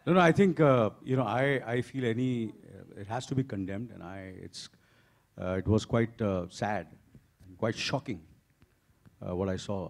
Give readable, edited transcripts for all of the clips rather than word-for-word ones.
No, no, I think, I feel it has to be condemned, and it was quite sad and quite shocking what I saw,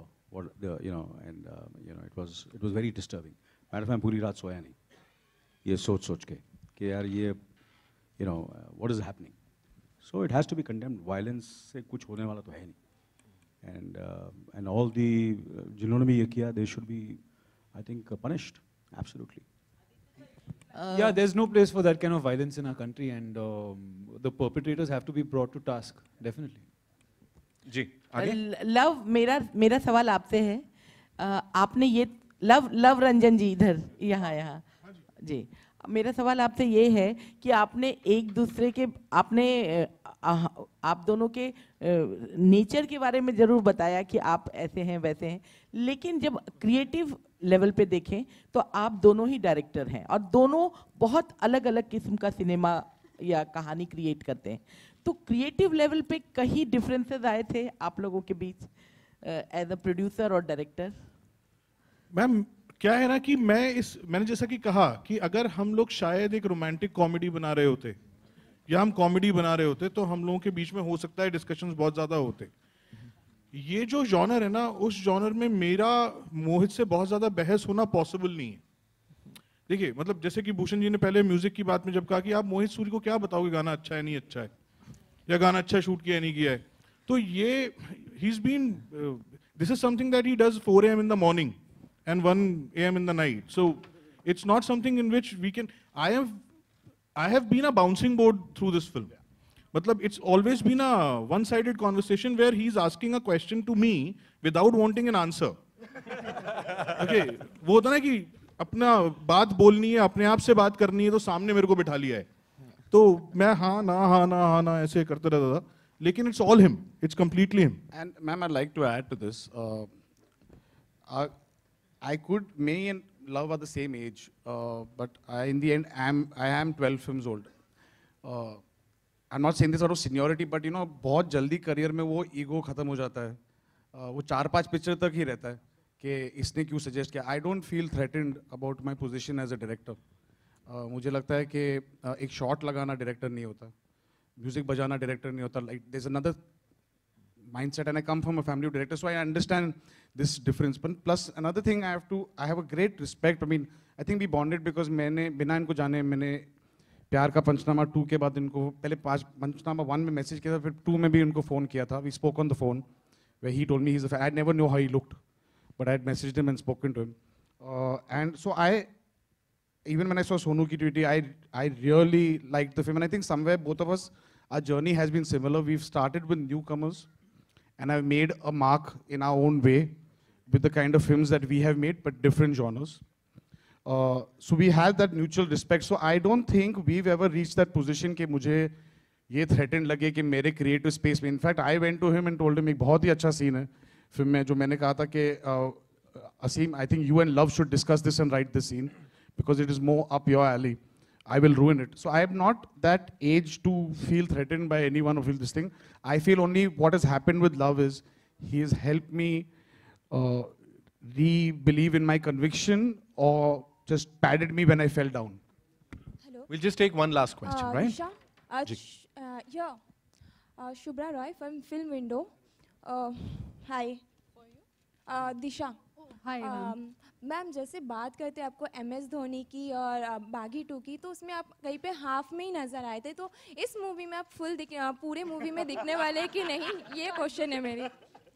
it was very disturbing. Matter of fact, पूरी रात सोया नहीं, ये सोच के कि यार ये, what is happening? So it has to be condemned. Violence से कुछ होने वाला तो है नहीं, and all the जिन्होंने भी ये किया, they should be, I think, punished, absolutely. Yeah, there's no place for that kind of violence in our country, and the perpetrators have to be brought to task, definitely. जी, आगे? Love, मेरा सवाल आपसे है, आपने ये लव रंजन जी इधर यहाँ जी, मेरा सवाल आपसे ये है कि आपने एक दूसरे के आप दोनों के नेचर के बारे में जरूर बताया कि आप ऐसे हैं वैसे हैं, लेकिन जब क्रिएटिव लेवल पे देखें तो आप दोनों ही डायरेक्टर हैं और दोनों बहुत अलग अलग किस्म का सिनेमा या कहानी क्रिएट करते हैं, तो क्रिएटिव लेवल पे कहीं डिफरेंसेस आए थे आप लोगों के बीच एज अ प्रोड्यूसर और डायरेक्टर? मैम क्या है ना कि मैंने जैसा कि कहा कि अगर हम लोग शायद एक रोमांटिक कॉमेडी बना रहे होते या हम कॉमेडी बना रहे होते तो हम लोगों के बीच में हो सकता है डिस्कशंस बहुत ज्यादा होते। ये जो जॉनर है ना, उस जॉनर में मेरा मोहित से बहुत ज्यादा बहस होना पॉसिबल नहीं है। देखिए, मतलब जैसे कि भूषण जी ने पहले म्यूजिक की बात में जब कहा कि आप मोहित सूरी को क्या बताओगे गाना अच्छा है नहीं अच्छा है, या गाना अच्छा शूट किया नहीं किया है, तो ये this is something that he does 4 AM in the morning and 1 AM in the night. So it's not something in which we can. I have been a bouncing board through this film. Matlab, it's always been a one-sided conversation where he's asking a question to me without wanting an answer. Okay, वो होता ना कि अपना बात बोलनी है, अपने आप से बात करनी है, तो सामने मेरे को बिठा लिया है, तो मैं हाँ ना ऐसे करते रहता था, लेकिन it's all him. It's completely him. And ma'am, I'd like to add to this. Me and Love are the same age, but in the end, I am 12 films old. I'm not saying this out of seniority, but बहुत जल्दी career में वो ego खत्म हो जाता है, वो 4-5 picture तक ही रहता है कि इसने क्यों सजेस्ट किया। I don't feel threatened about my position as a director. मुझे लगता है कि एक शॉट लगाना डायरेक्टर नहीं होता, म्यूजिक बजाना डायरेक्टर नहीं होता। Like there's another mindset, and I come from a family of directors, so I understand this difference. But plus another thing, I have a great respect. I mean, I think we bonded because मैंने बिना इनको जाने मैंने प्यार का पंचनामा 2 के बाद इनको पहले पंचनामा 1 में मैसेज किया था, फिर 2 में भी उनको फ़ोन किया था. We spoke on the phone where he told me he's a fan. I never knew how he looked, but I had messaged him and spoken to him. And so even when I saw Sonu ki tweety, I really liked the film. And I think somewhere both of us, our journey has been similar. We've started with newcomers and I've made a mark in our own way with the kind of films that we have made, but different genres. So we have that mutual respect. So I don't think we've ever reached that position कि मुझे ये threatened लगे कि मेरे creative space में. In fact, I went to him and told him एक बहुत ही अच्छा scene है फिल्म में जो मैंने कहा था कि Asim, I think you and Love should discuss this and write this scene because it is more up your alley. I will ruin it. So I am not that age to feel threatened by anyone or feel this thing. I feel only what has happened with Love is he has helped me re-believe in my conviction or just patted me when I fell down. Hello. We'll just take one last question, right? Disha, yeah. Shubhra Roy from Film Window. Hi. Disha. Oh, hi, ma'am. Ma'am जैसे बात करते हैं आपको MS Dhoni की और बागी 2 की, तो उसमें आप कहीं पे हाफ में ही नजर आए थे, तो इस मूवी में आप पूरे मूवी में दिखने वाले हैं कि नहीं, ये क्वेश्चन है मेरी.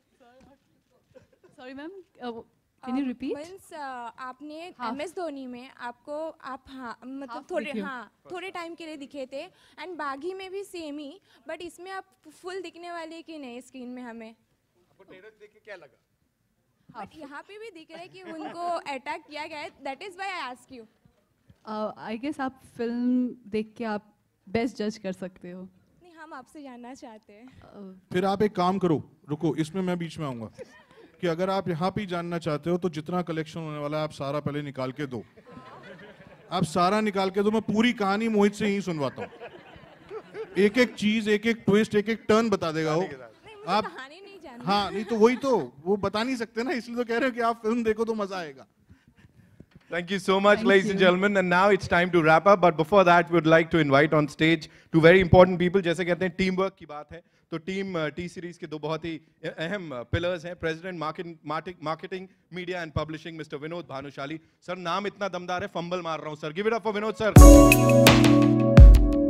Sorry ma'am, can you repeat? Means आपने MS धोनी में आप मतलब थोड़े टाइम के लिए दिखे थे एंड बागी में भी सेम ही, बट इसमें आप फुल दिखने वाले हैं कि नहीं स्क्रीन में हमें? आपको ट्रेलर देख के क्या लगा? बट यहाँ पे भी दिख रहा है कि उनको अटैक किया गया है. That is why I ask you. I guess आप फिल्म देख के आप बेस्ट जज कर सकते हो. नहीं, हम आपसे जानना चाहते हैं. फिर आप एक काम करो, रुको, इसमें मैं बीच में आऊंगा कि अगर आप यहाँ पे ही जानना चाहते हो तो जितना कलेक्शन होने वाला है आप सारा पहले निकाल के दो. आप सारा निकाल के दो, मैं पूरी कहानी मोहित से ही सुनवाता हूँ. एक एक चीज, एक एक ट्विस्ट, एक एक टर्न बता देगा वो. आप हाँ, नहीं तो वही तो वो बता नहीं सकते ना, इसलिए तो कह रहे हो कि आप फिल्म देखो तो मजा आएगा. Thank you so much, Thank ladies and you. gentlemen. And now it's time to wrap up. But before that, we would like to invite on stage two very important people. जैसे कहते हैं team work की बात है, तो team T series के दो बहुत ही अहम पिलर्स हैं. President marketing, media and publishing mister Vinod Bhanushali. Sir नाम इतना दमदार है, फंबल मार रहा हूँ sir. Give it up for Vinod sir.